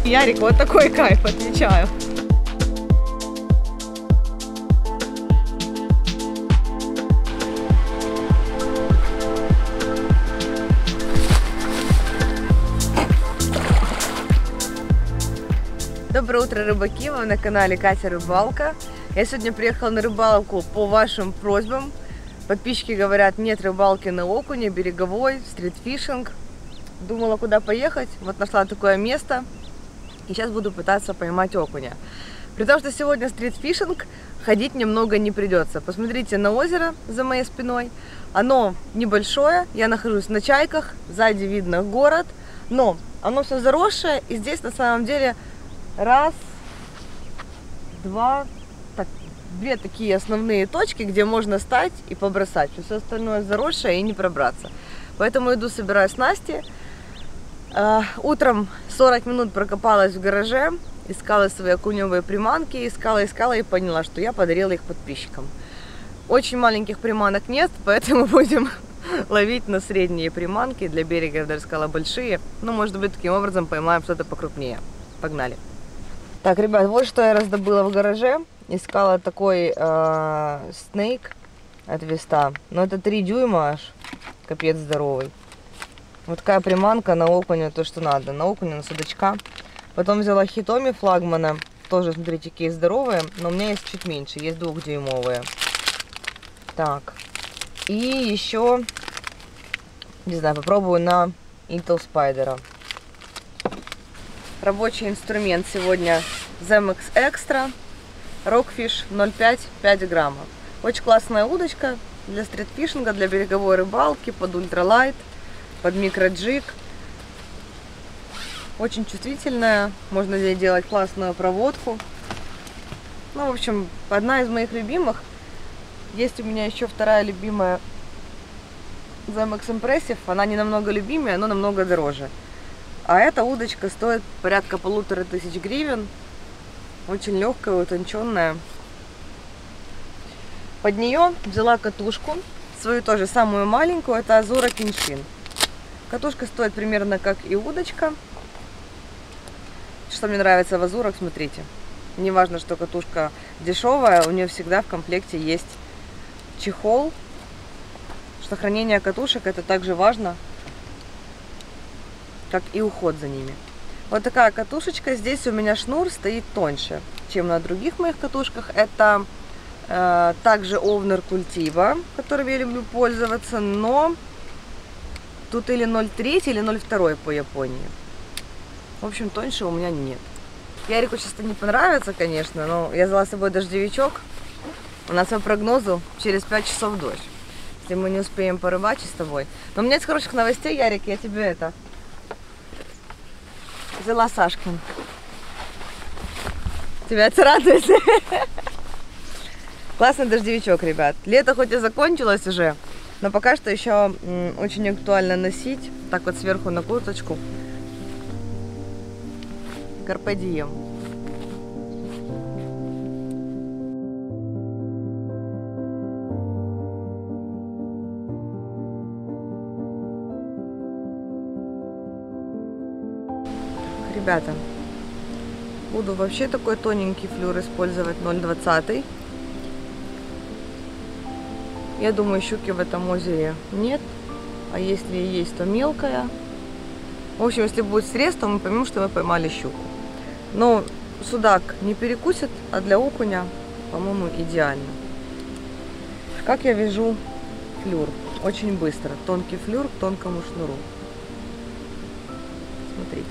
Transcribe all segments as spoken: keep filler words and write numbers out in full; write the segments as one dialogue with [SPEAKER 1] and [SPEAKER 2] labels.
[SPEAKER 1] Ярик, вот такой кайф, отвечаю. Доброе утро, рыбаки! Вы на канале Катя Рыбалка. Я сегодня приехала на рыбалку по вашим просьбам. Подписчики говорят, нет рыбалки на окуне, береговой, стритфишинг. Думала, куда поехать. Вот нашла такое место. И сейчас буду пытаться поймать окуня. При том, что сегодня стритфишинг, ходить немного не придется. Посмотрите на озеро за моей спиной. Оно небольшое. Я нахожусь на Чайках. Сзади видно город. Но оно все заросшее. И здесь на самом деле... Раз, два, так, две такие основные точки, где можно стать и побросать. Все остальное заросшее и не пробраться. Поэтому иду, собираю снасти. Uh, утром сорок минут прокопалась в гараже, искала свои окуневые приманки, искала, искала и поняла, что я подарила их подписчикам. Очень маленьких приманок нет, поэтому будем ловить на средние приманки. Для берега я даже сказала большие. Но, может быть, таким образом поймаем что-то покрупнее. Погнали! Так, ребят, вот что я раздобыла в гараже. Искала такой э, снейк от Веста. Но это три дюйма аж. Капец здоровый. Вот такая приманка на окуня, то, что надо. На окуня, на судачка. Потом взяла хитоми флагмана. Тоже, смотрите, какие здоровые. Но у меня есть чуть меньше. Есть двухдюймовые. Так. И еще, не знаю, попробую на Intel Spider. Рабочий инструмент сегодня Zemix Extra Rockfish ноль пять пять граммов. Очень классная удочка для стритфишинга, для береговой рыбалки, под ультралайт, под микроджиг. Очень чувствительная, можно здесь делать классную проводку. Ну, в общем, одна из моих любимых. Есть у меня еще вторая любимая Zemix Impressive. Она не намного любимее, но намного дороже. А эта удочка стоит порядка полутора тысяч гривен. Очень легкая, утонченная. Под нее взяла катушку. Свою тоже самую маленькую. Это Azura Kenshin. Катушка стоит примерно как и удочка. Что мне нравится в Азурах, смотрите. Не важно, что катушка дешевая. У нее всегда в комплекте есть чехол. Что хранение катушек это также важно, как и уход за ними. Вот такая катушечка. Здесь у меня шнур стоит тоньше, чем на других моих катушках. Это э, также Овнер Cultiva, которым я люблю пользоваться, но тут или ноль три, или ноль два по Японии. В общем, тоньше у меня нет. Ярику сейчас это не понравится, конечно, но я взяла с собой дождевичок. У нас по прогнозу через пять часов дождь, если мы не успеем порыбачить с тобой. Но у меня есть хороших новостей, Ярик, я тебе это... Взяла Сашкин. Тебя это радует? Классный дождевичок, ребят. Лето хоть и закончилось уже, но пока что еще очень актуально носить. Так вот сверху на курточку. Карпе дием. Ребята, буду вообще такой тоненький флюр использовать, ноль двадцать. Я думаю, щуки в этом озере нет. А если и есть, то мелкая. В общем, если будет срез, то мы поймем, что мы поймали щуку. Но судак не перекусит, а для окуня, по-моему, идеально. Как я вяжу флюр? Очень быстро. Тонкий флюр к тонкому шнуру. Смотрите.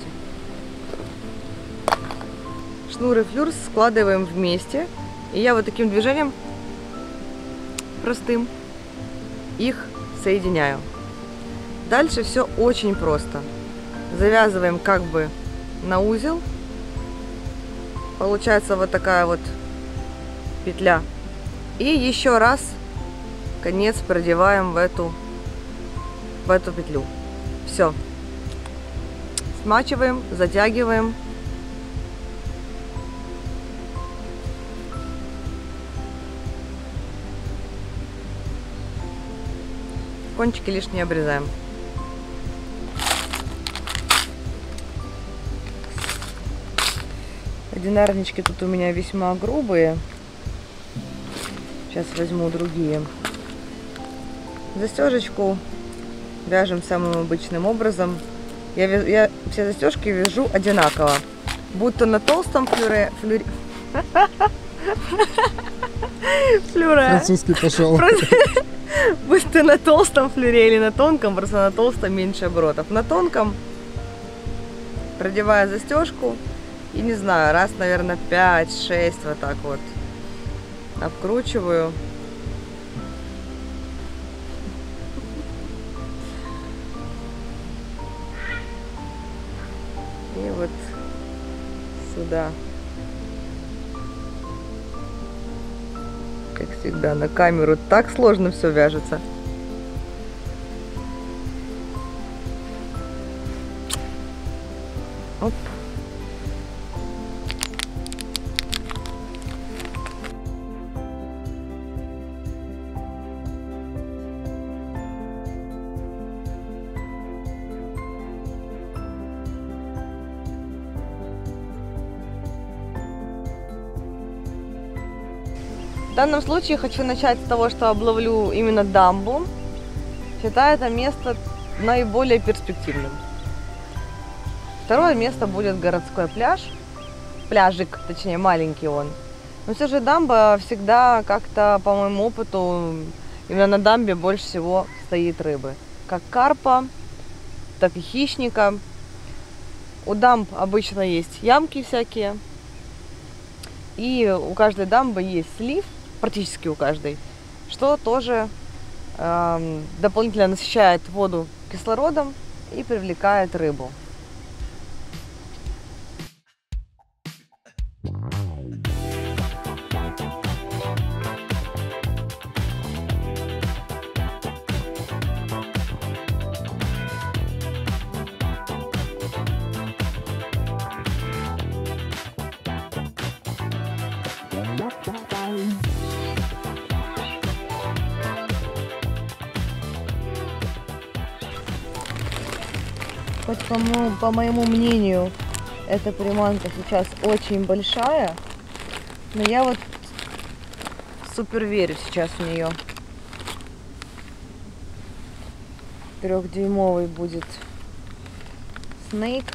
[SPEAKER 1] Шнур и флюр складываем вместе. И я вот таким движением простым их соединяю. Дальше все очень просто. Завязываем как бы на узел. Получается вот такая вот петля. И еще раз конец продеваем в эту, в эту петлю. Все. Смачиваем, затягиваем. Кончики лишние обрезаем. Одинарнички тут у меня весьма грубые. Сейчас возьму другие. Застежечку вяжем самым обычным образом. Я, я все застежки вяжу одинаково. Будь то на толстом флюре... флюре... флюре...
[SPEAKER 2] Французский пошел.
[SPEAKER 1] Будь то на толстом флюре или на тонком, просто на толстом меньше оборотов. На тонком продеваю застежку и, не знаю, раз, наверное, пять-шесть вот так вот обкручиваю. И вот сюда. Как всегда, на камеру так сложно все вяжется. Оп. В данном случае хочу начать с того, что обловлю именно дамбу. Считаю это место наиболее перспективным. Второе место будет городской пляж. Пляжик, точнее, маленький он. Но все же дамба всегда как-то, по моему опыту, именно на дамбе больше всего стоит рыбы. Как карпа, так и хищника. У дамб обычно есть ямки всякие. И у каждой дамбы есть слив. Практически у каждой, что тоже э, дополнительно насыщает воду кислородом и привлекает рыбу. Хоть по моему, по моему мнению, эта приманка сейчас очень большая, но я вот супер верю сейчас в нее. Трехдюймовый будет снейк.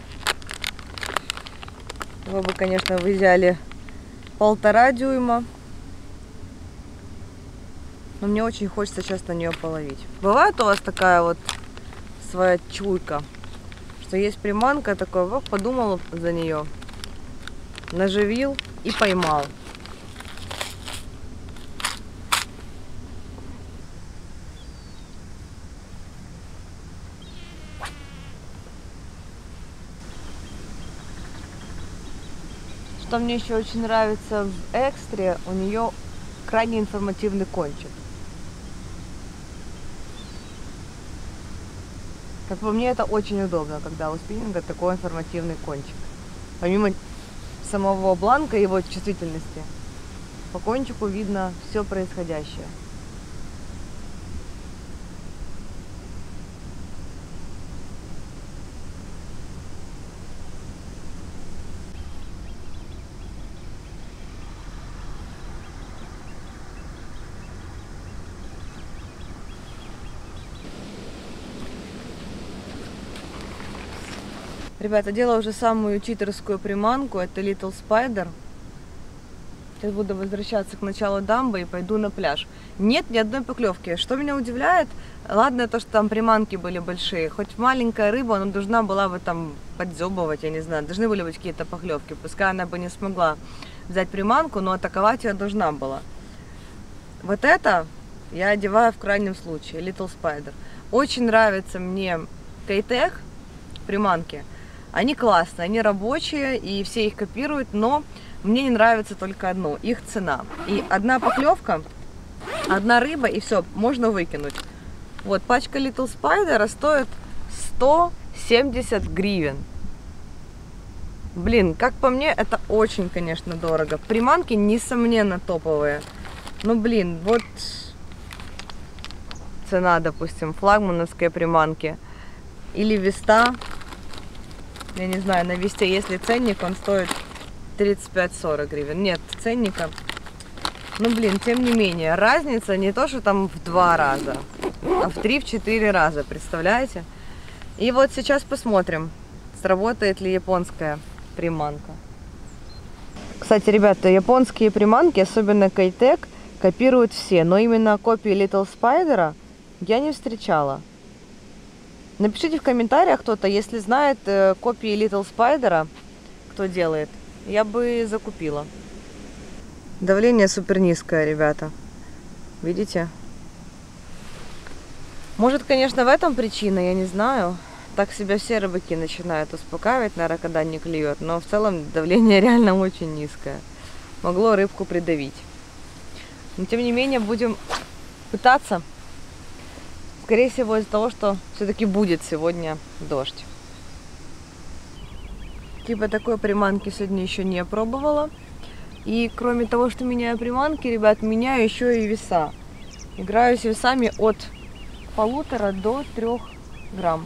[SPEAKER 1] Его бы, конечно, вы взяли полтора дюйма. Но мне очень хочется сейчас на нее половить. Бывает у вас такая вот своя чуйка, что есть приманка, такой, вот, подумал за нее, наживил и поймал. Что мне еще очень нравится в экстре, у нее крайне информативный кончик. Как по мне, это очень удобно, когда у спиннинга такой информативный кончик. Помимо самого бланка и его чувствительности, по кончику видно все происходящее. Ребята, делаю уже самую читерскую приманку, это Little Spider. Сейчас буду возвращаться к началу дамбы и пойду на пляж. Нет ни одной поклевки. Что меня удивляет, ладно то, что там приманки были большие, хоть маленькая рыба, она должна была бы там подзёбывать, я не знаю, должны были быть какие-то поклевки. Пускай она бы не смогла взять приманку, но атаковать ее должна была. Вот это я одеваю в крайнем случае, Little Spider. Очень нравится мне Keitech приманки. Они классные, они рабочие, и все их копируют, но мне не нравится только одно, их цена. И одна поклевка, одна рыба, и все, можно выкинуть. Вот, пачка Little Spider стоит сто семьдесят гривен. Блин, как по мне, это очень, конечно, дорого. Приманки, несомненно, топовые. Ну, блин, вот цена, допустим, флагмановской приманки. Или Веста. Я не знаю, на Весте, если ценник, он стоит тридцать пять сорок гривен. Нет ценника. Ну, блин, тем не менее, разница не то, что там в два раза, а в три-четыре раза, представляете? И вот сейчас посмотрим, сработает ли японская приманка. Кстати, ребята, японские приманки, особенно Keitech, копируют все, но именно копии Little Spider я не встречала. Напишите в комментариях кто-то, если знает э, копии Little Spider, кто делает, я бы закупила. Давление супер низкое, ребята. Видите? Может, конечно, в этом причина, я не знаю. Так себя все рыбаки начинают успокаивать, наверное, когда не клюет. Но в целом давление реально очень низкое. Могло рыбку придавить. Но тем не менее, будем пытаться. Скорее всего, из-за того, что все-таки будет сегодня дождь. Типа такой приманки сегодня еще не пробовала. И кроме того, что меняю приманки, ребят, меняю еще и веса. Играю с весами от полутора до трех грамм.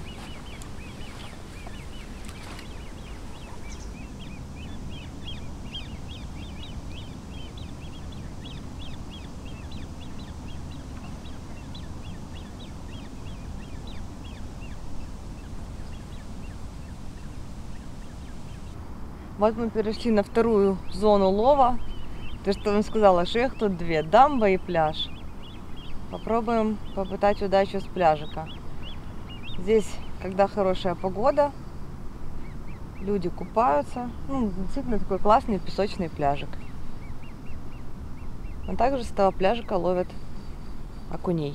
[SPEAKER 1] Вот мы перешли на вторую зону лова. То, что вам сказала, что их тут две, дамба и пляж. Попробуем попытать удачу с пляжика. Здесь, когда хорошая погода, люди купаются. Ну, действительно такой классный песочный пляжик. А также с этого пляжика ловят окуней.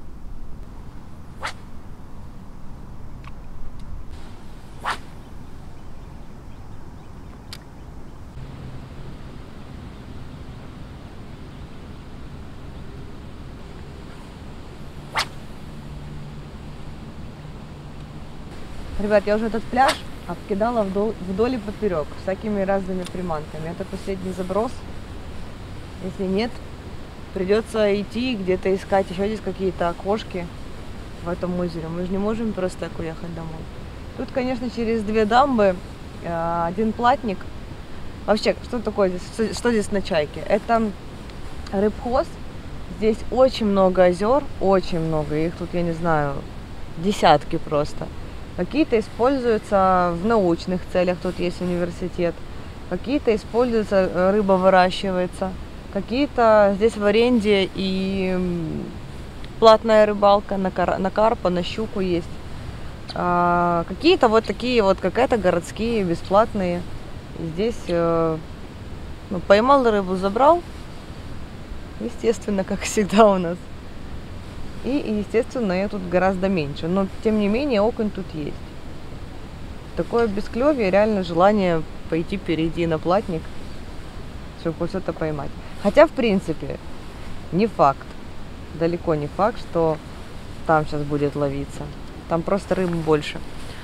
[SPEAKER 1] Ребят, я уже этот пляж обкидала вдоль, вдоль и поперек всякими разными приманками. Это последний заброс. Если нет, придется идти где-то искать еще здесь какие-то окошки в этом озере. Мы же не можем просто так уехать домой. Тут, конечно, через две дамбы один платник. Вообще, что такое здесь? Что здесь на Чайке? Это рыбхоз. Здесь очень много озер, очень много. Их тут, я не знаю, десятки просто. Какие-то используются в научных целях, тут есть университет. Какие-то используются, рыба выращивается. Какие-то здесь в аренде и платная рыбалка на, кар, на карпа, на щуку есть. А, какие-то вот такие вот, какая-то городские, бесплатные. И здесь э, ну, поймал рыбу, забрал. Естественно, как всегда у нас. И, естественно, ее тут гораздо меньше. Но, тем не менее, окунь тут есть. Такое бесклёвие, реально желание пойти перейти на платник, чтобы что-то поймать. Хотя, в принципе, не факт. Далеко не факт, что там сейчас будет ловиться. Там просто рыбы больше.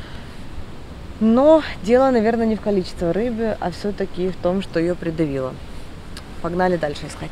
[SPEAKER 1] Но дело, наверное, не в количестве рыбы, а все-таки в том, что ее придавило. Погнали дальше искать.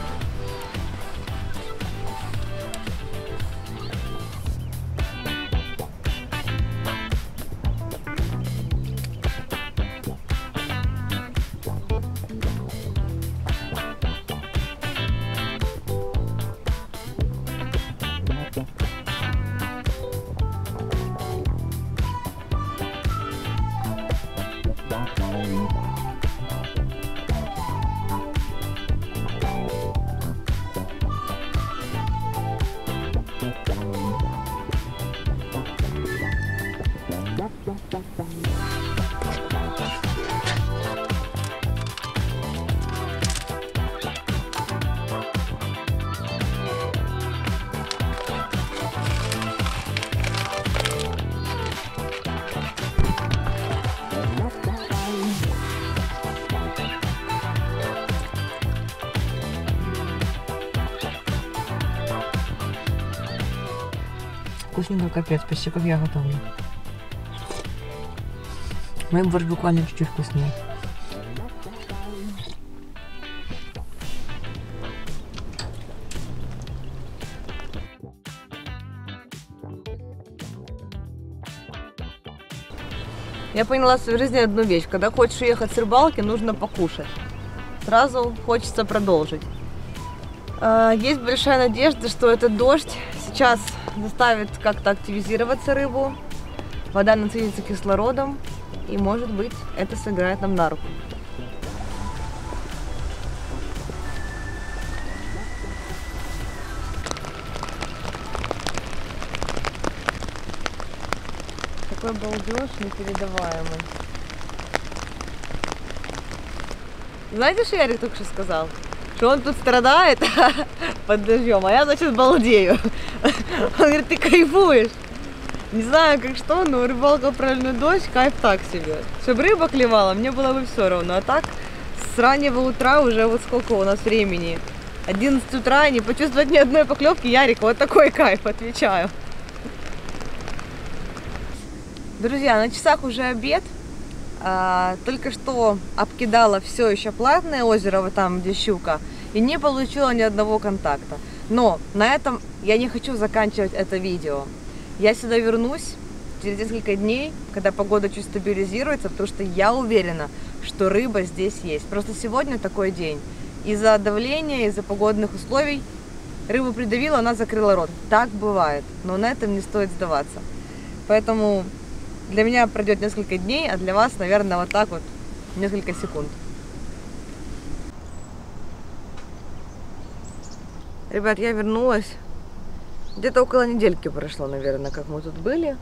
[SPEAKER 1] Вкусненько, капец, почти как я готовлю. Мой борщ буквально чуть-чуть вкуснее. Я поняла в своей жизни одну вещь. Когда хочешь уехать с рыбалки, нужно покушать. Сразу хочется продолжить. Есть большая надежда, что этот дождь сейчас заставит как-то активизироваться рыбу. Вода насытится кислородом. И, может быть, это сыграет нам на руку. Такой балдеж непередаваемый. Знаете, что Ярик только что сказал? Что он тут страдает под дождем, а я, значит, балдею. Он говорит, ты кайфуешь. Не знаю, как что, но рыбалка в проливной дождь, кайф так себе. Чтобы рыба клевала, мне было бы все равно. А так, с раннего утра уже вот сколько у нас времени? одиннадцать утра, не почувствовать ни одной поклевки, Ярик, вот такой кайф, отвечаю. Друзья, на часах уже обед. А, только что обкидала все еще платное озеро, вот там, где щука, и не получила ни одного контакта. Но на этом я не хочу заканчивать это видео. Я сюда вернусь через несколько дней, когда погода чуть стабилизируется, потому что я уверена, что рыба здесь есть. Просто сегодня такой день. Из-за давления, из-за погодных условий рыбу придавила, она закрыла рот. Так бывает, но на этом не стоит сдаваться. Поэтому для меня пройдет несколько дней, а для вас, наверное, вот так вот несколько секунд. Ребят, я вернулась. Где-то около недельки прошло, наверное, как мы тут были.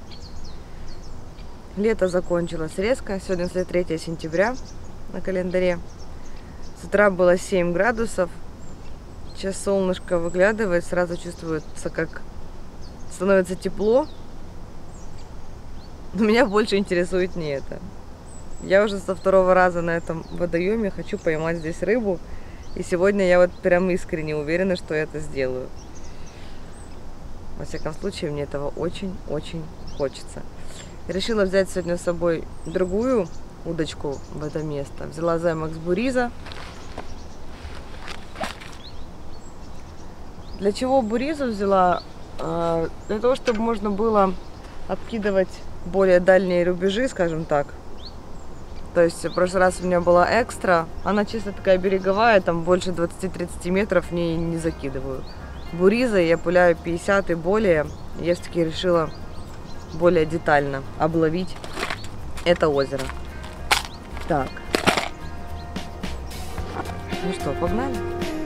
[SPEAKER 1] Лето закончилось резко. Сегодня третье сентября на календаре. С утра было семь градусов. Сейчас солнышко выглядывает, сразу чувствуется, как становится тепло. Но меня больше интересует не это. Я уже со второго раза на этом водоеме хочу поймать здесь рыбу. И сегодня я вот прям искренне уверена, что я это сделаю. Во всяком случае, мне этого очень-очень хочется. Решила взять сегодня с собой другую удочку в это место. Взяла Zemax Buriza. Для чего Буризу взяла? Для того, чтобы можно было откидывать более дальние рубежи, скажем так. То есть в прошлый раз у меня была экстра. Она чисто такая береговая, там больше двадцати-тридцати метров в ней не закидываю. Буризой я пуляю пятьдесят и более. Я все-таки решила более детально обловить это озеро. Так. Ну что, погнали?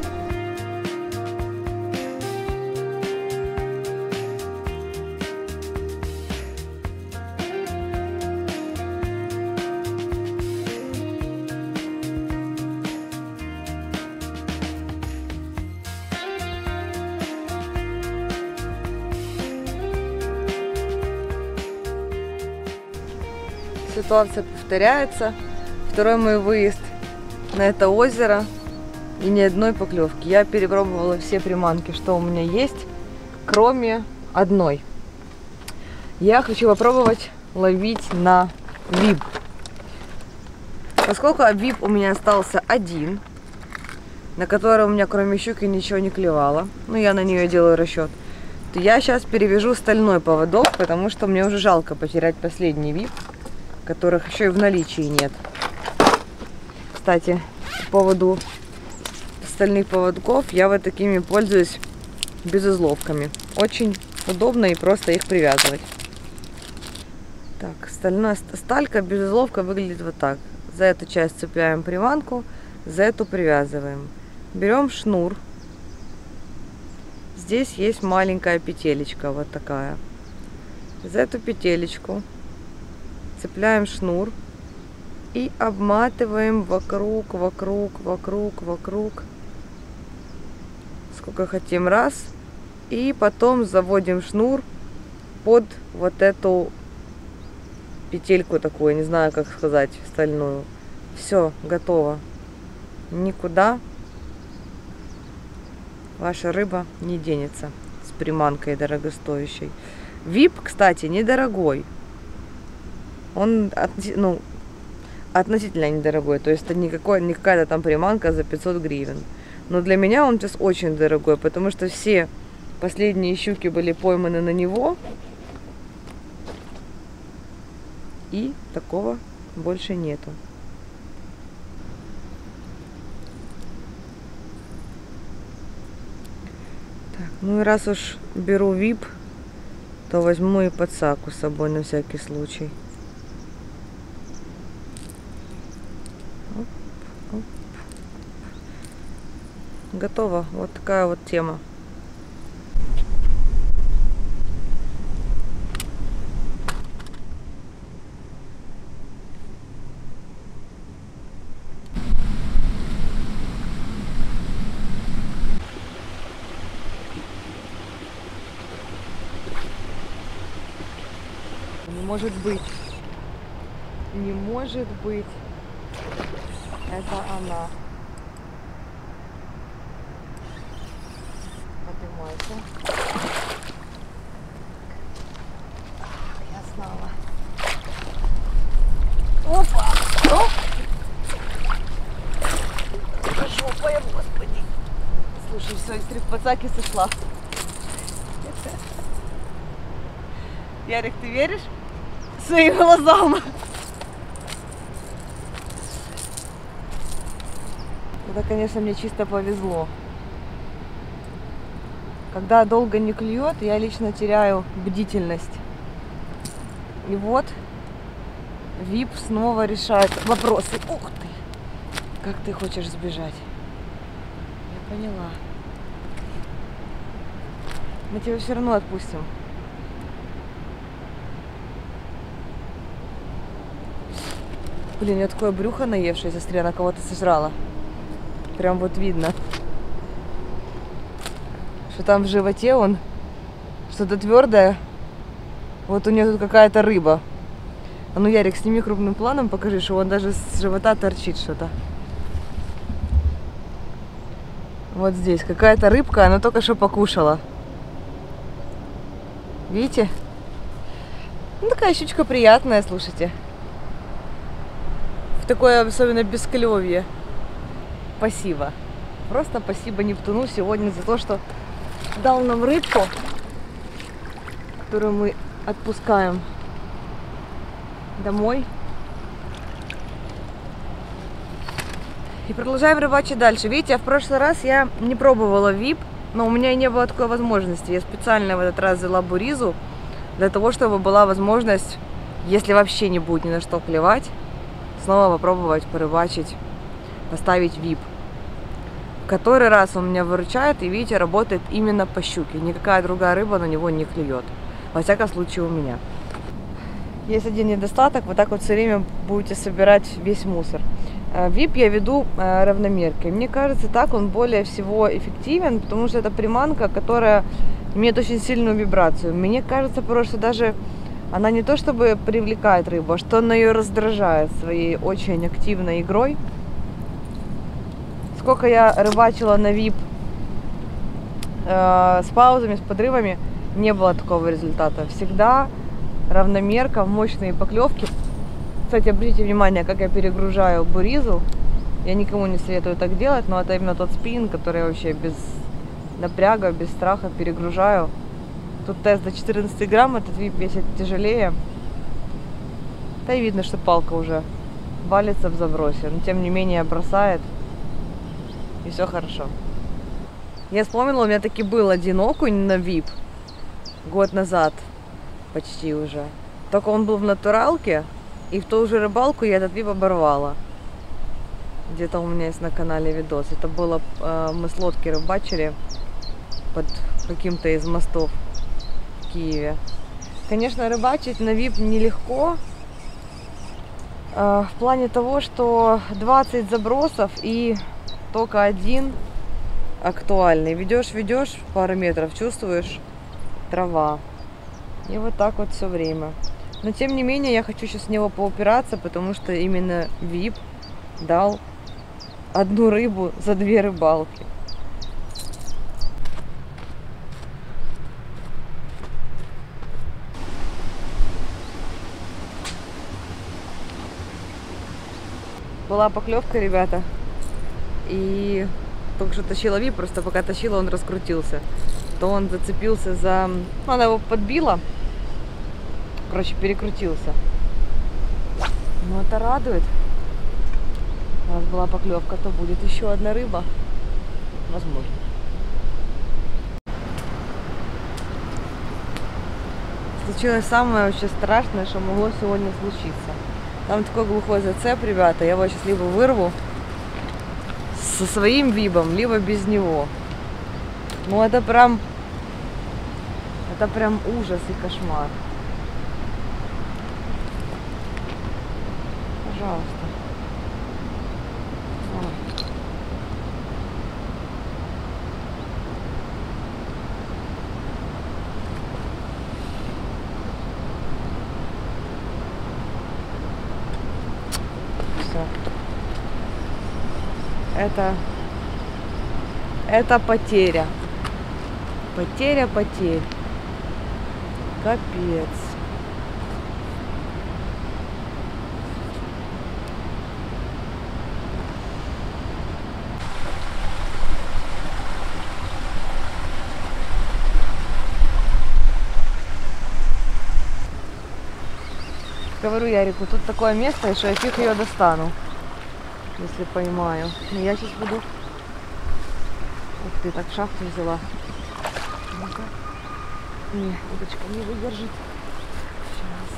[SPEAKER 1] Ситуация повторяется. Второй мой выезд на это озеро и ни одной поклевки. Я перепробовала все приманки, что у меня есть, кроме одной. Я хочу попробовать ловить на вип. Поскольку вип у меня остался один, на который у меня кроме щуки ничего не клевало, ну я на нее делаю расчет, то я сейчас перевяжу стальной поводок, потому что мне уже жалко потерять последний вип, которых еще и в наличии нет. Кстати, по поводу стальных поводков, я вот такими пользуюсь безузловками. Очень удобно и просто их привязывать. Так, стальная сталька, безузловка выглядит вот так. За эту часть цепляем приманку, за эту привязываем. Берем шнур. Здесь есть маленькая петелечка, вот такая. За эту петелечку цепляем шнур и обматываем вокруг, вокруг, вокруг, вокруг, сколько хотим, раз, и потом заводим шнур под вот эту петельку такую, не знаю, как сказать, стальную. Все, готово. Никуда ваша рыба не денется с приманкой дорогостоящей. вип, кстати, недорогой. Он ну, относительно недорогой, то есть это не, какой, не какая-то там приманка за пятьсот гривен. Но для меня он сейчас очень дорогой, потому что все последние щуки были пойманы на него. И такого больше нету. Так, ну и раз уж беру вип, то возьму и подсаку с собой на всякий случай. Оп, оп. Готово. Вот такая вот тема. Не может быть. Не может быть. Это она. Поднимайся. Я знала. Опа! Оп! Жопа, я, господи. Слушай, все, из три пацаки сошла. Ярик, ты веришь своим глазам? Это, конечно, мне чисто повезло. Когда долго не клюет, я лично теряю бдительность. И вот вип снова решает вопросы. Ух ты! Как ты хочешь сбежать? Я поняла. Мы тебя все равно отпустим. Блин, у меня такое брюхо наевшееся, смотри, она кого-то сожрала. Прям вот видно, что там в животе он что-то твердое. Вот у нее тут какая-то рыба. А ну, Ярик, сними крупным планом, покажи, что он даже с живота торчит что-то. Вот здесь какая-то рыбка, она только что покушала. Видите? Ну, такая щучка приятная, слушайте. В такое особенно бесклёвье. Спасибо. Просто спасибо Нептуну сегодня за то, что дал нам рыбку, которую мы отпускаем домой. И продолжаем рыбачить дальше. Видите, в прошлый раз я не пробовала вип, но у меня и не было такой возможности. Я специально в этот раз взяла буризу для того, чтобы была возможность, если вообще не будет ни на что клевать, снова попробовать порыбачить, поставить вип. Который раз он меня выручает, и видите, работает именно по щуке. Никакая другая рыба на него не клюет. Во всяком случае у меня. Есть один недостаток, вы так вот все время будете собирать весь мусор. Вип я веду равномеркой. Мне кажется, так он более всего эффективен, потому что это приманка, которая имеет очень сильную вибрацию. Мне кажется, просто даже она не то чтобы привлекает рыбу, а что она ее раздражает своей очень активной игрой. Сколько я рыбачила на вип э, с паузами, с подрывами, не было такого результата. Всегда равномерка, мощные поклевки. Кстати, обратите внимание, как я перегружаю буризу. Я никому не советую так делать, но это именно тот спиннинг, который я вообще без напряга, без страха перегружаю. Тут тест до четырнадцати грамм, этот вип весит тяжелее. Да и видно, что палка уже валится в забросе, но тем не менее бросает. И все хорошо. Я вспомнила, у меня таки был один окунь на вип год назад, почти уже. Только он был в натуралке, и в ту же рыбалку я этот вип оборвала. Где-то у меня есть на канале видос. Это было, э, мы с лодки рыбачили под каким-то из мостов в Киеве. Конечно, рыбачить на вип нелегко. Э, в плане того, что двадцать забросов и только один актуальный. Ведешь, ведешь пару метров, чувствуешь трава. И вот так вот все время. Но тем не менее, я хочу сейчас с него поупираться, потому что именно вип дал одну рыбу за две рыбалки. Была поклевка, ребята. И только что тащила вип, просто пока тащила, он раскрутился. То он зацепился за... Она его подбила. Короче, перекрутился. Ну это радует. Раз была поклевка, то будет еще одна рыба. Возможно. Случилось самое вообще страшное, что могло сегодня случиться. Там такой глухой зацеп, ребята. Я его сейчас либо вырву со своим вибом, либо без него. Ну это прям... Это прям ужас и кошмар. Пожалуйста. Все. Это... Это потеря. Потеря потерь. Капец. Говорю Ярику, тут такое место, что я фиг ее достану, если поймаю. Но я сейчас буду... Ух ты, так шахту взяла. Ну-ка. Не, удочка не выдержит. Сейчас.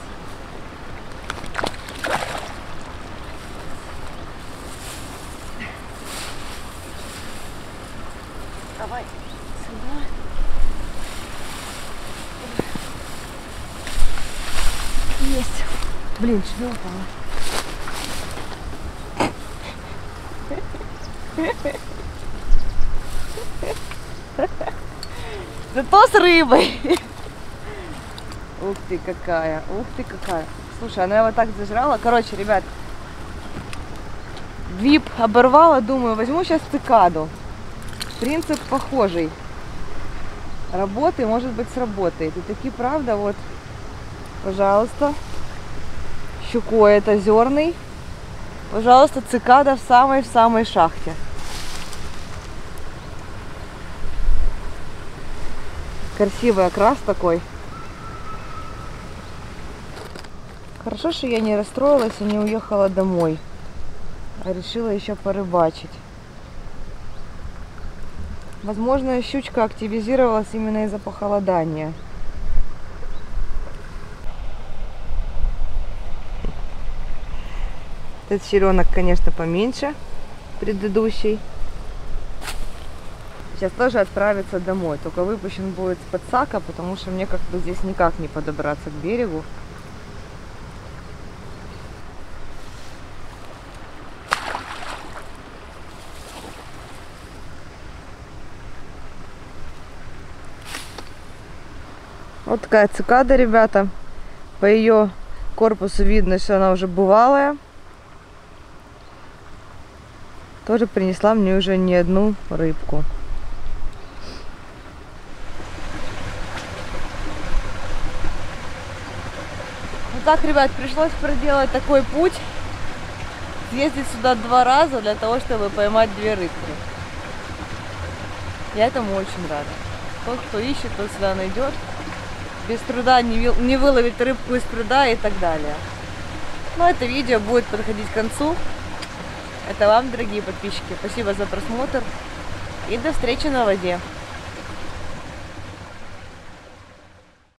[SPEAKER 1] Давай сюда. Есть. Блин, чуть не упала. Зато с рыбой. Ух ты какая, ух ты какая. Слушай, она его так зажрала. Короче, ребят, вип оборвала, думаю, возьму сейчас цикаду. Принцип похожий. Работы, может быть, сработает. И таки, правда, вот, пожалуйста, щукой это озерный. Пожалуйста, цикада в самой в самой шахте. Красивый окрас такой. Хорошо, что я не расстроилась и не уехала домой, а решила еще порыбачить. Возможно, щучка активизировалась именно из-за похолодания. Этот черенок, конечно, поменьше предыдущий. Сейчас тоже отправится домой, только выпущен будет с подсака, потому что мне как-то здесь никак не подобраться к берегу. Вот такая цикада, ребята. По ее корпусу видно, что она уже бывалая. Тоже принесла мне уже не одну рыбку. Вот так, ребят, пришлось проделать такой путь. Съездить сюда два раза для того, чтобы поймать две рыбки. Я этому очень рада. Тот, кто ищет, тот сюда найдет. Без труда не, не выловить рыбку из пруда и так далее. Но это видео будет подходить к концу. Это вам, дорогие подписчики. Спасибо за просмотр. И до встречи на воде.